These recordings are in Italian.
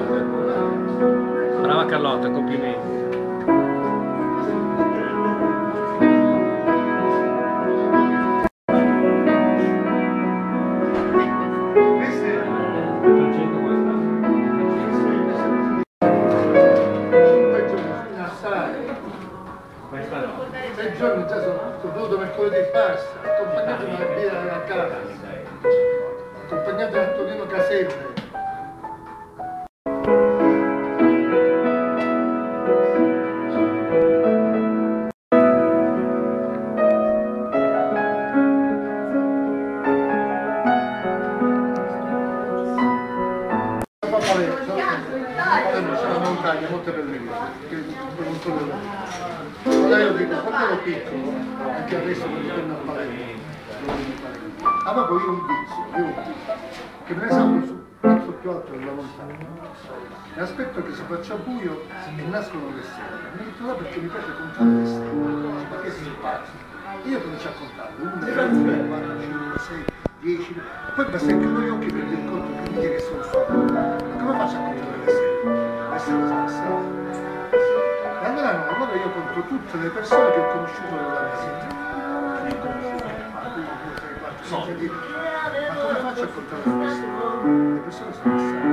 Brava Carlotta, complimenti. Sei giorni già sono venuto mercoledì passa, accompagnato una birra a casa, accompagnato da Antonino Caselle. C'è una montagna molto bellina, allora io dico, quando ero piccolo, anche adesso quando torno a Palermo, avevo io un vizio, che me ne salgo sul pezzo più alto della montagna, e aspetto che si faccia buio e nascono le stelle. Mi metto là perché mi piace contare le stelle, perché si simpatico. Io comincio a contare, 1, 2, 4, 5, 6, 10, poi basta che chiudo gli occhi per il conto che mi dice che sono sopra. Ma come faccio a contare le stelle? Le stelle sono strane. E allora no, allora io conto tutte le persone che ho conosciuto nella mia vita. Che ho conosciuto, ma come faccio a contare le persone? Le persone sono strane.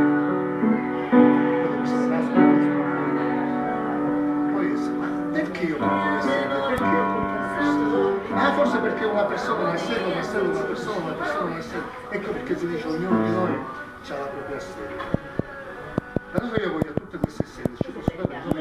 Poi ma perché io conto le stelle? Perché io conto le persone? Ah, forse perché una persona è una stella, una stella, una persona, una persona, una stella. Ecco perché si dice ognuno di noi ha la propria stella. Allora io voglio tutte queste stelle, ci posso dare un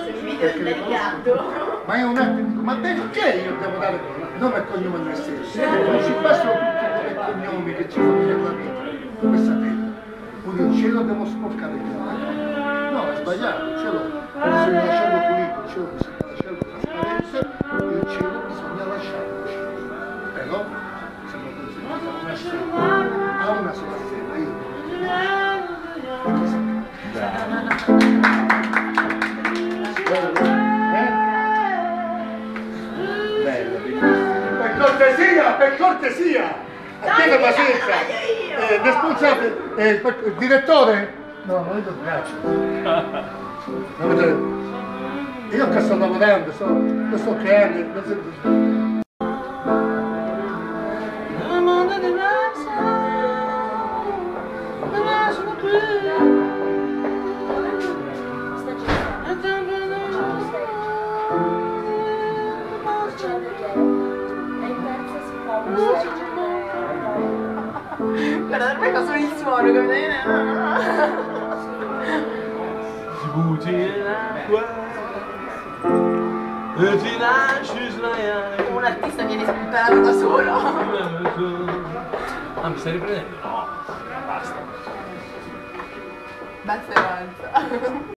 nome? Ma è un attimo, ma perché io devo dare nome e cognome a noi stessi? Non ci bastano tutti i cognomi che ci fanno nella vita, questa terra. Quindi il cielo devo sporcare il cielo. No, è sbagliato, il cielo bisogna lasciarlo pulito, il cielo bisogna lasciarlo trasparente, il cielo bisogna lasciarlo uscire. Però siamo conseguiti a una stella, a una sola stella, io. Per cortesia, abbiate pazienza, responsabile, il direttore, no, non è grazie. Io che sto lavorando, lo sto creando, Guarda, per me fa solo il suono, capito? Sbuti l'acqua e ti lasci sdraiare. Come un artista viene spuntato da solo. Ah, mi stai riprendendo? No, basta. Basta e avanza.